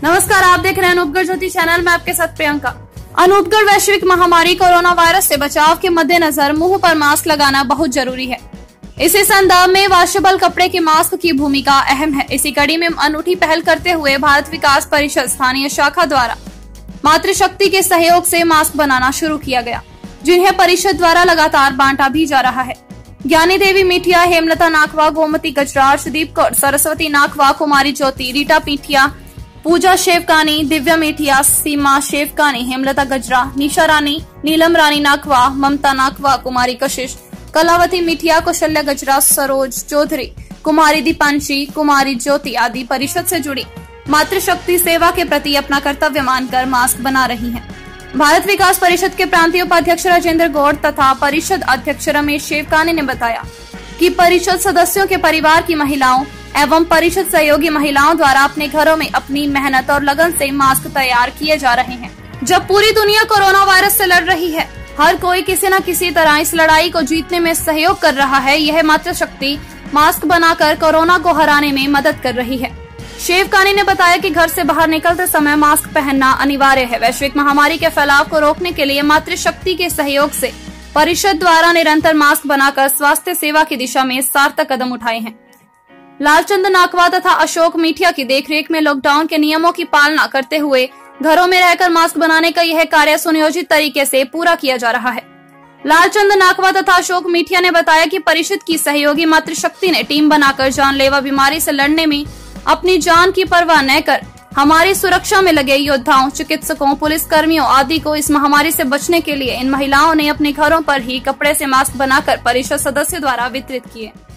नमस्कार, आप देख रहे हैं अनूपगढ़ ज्योति चैनल में आपके साथ प्रियंका। अनूपगढ़ वैश्विक महामारी कोरोना वायरस से बचाव के मद्देनजर मुंह पर मास्क लगाना बहुत जरूरी है। इसी संदर्भ में वॉशेबल कपड़े के मास्क की भूमिका अहम है। इसी कड़ी में अनूठी पहल करते हुए भारत विकास परिषद स्थानीय शाखा द्वारा मातृशक्ति के सहयोग से मास्क बनाना शुरू किया गया, जिन्हें परिषद द्वारा लगातार बांटा भी जा रहा है। ज्ञानी देवी मिठिया, हेमलता नाकवा, गोमती गजरा, अर्शदीप कौर, सरस्वती नाकवा, कुमारी ज्योति, रीटा पीठिया, पूजा शेवकानी, दिव्या मिठिया, सीमा शेवकानी, हेमलता गजरा, निशा रानी, नीलम रानी नाकवा, ममता नाकवा, कुमारी कशिश, कलावती मिठिया, कौशल्या गजरा, सरोज चौधरी, कुमारी दीपांशी, कुमारी ज्योति आदि परिषद से जुड़ी मातृशक्ति सेवा के प्रति अपना कर्तव्य मानकर मास्क बना रही हैं। भारत विकास परिषद के प्रांतीय उपाध्यक्ष राजेंद्र गौड़ तथा परिषद अध्यक्ष रमेश शेवकानी ने बताया कि परिषद सदस्यों के परिवार की महिलाओं एवं परिषद सहयोगी महिलाओं द्वारा अपने घरों में अपनी मेहनत और लगन से मास्क तैयार किए जा रहे हैं। जब पूरी दुनिया कोरोना वायरस से लड़ रही है, हर कोई किसी न किसी तरह इस लड़ाई को जीतने में सहयोग कर रहा है। यह मातृशक्ति मास्क बनाकर कोरोना को हराने में मदद कर रही है। शेवकानी ने बताया कि घर से बाहर निकलते समय मास्क पहनना अनिवार्य है। वैश्विक महामारी के फैलाव को रोकने के लिए मातृशक्ति के सहयोग से परिषद द्वारा निरंतर मास्क बनाकर स्वास्थ्य सेवा की दिशा में सार्थक कदम उठाए हैं। लालचंद नाकवा तथा अशोक मिठिया की देखरेख में लॉकडाउन के नियमों की पालना करते हुए घरों में रहकर मास्क बनाने का यह कार्य सुनियोजित तरीके से पूरा किया जा रहा है। लालचंद नाकवा तथा अशोक मिठिया ने बताया कि परिषद की सहयोगी मातृशक्ति ने टीम बनाकर जानलेवा बीमारी से लड़ने में अपनी जान की परवाह न कर हमारी सुरक्षा में लगे योद्धाओं, चिकित्सकों, पुलिस कर्मियों आदि को इस महामारी से बचने के लिए इन महिलाओं ने अपने घरों पर ही कपड़े से मास्क बनाकर परिषद सदस्यों द्वारा वितरित किए।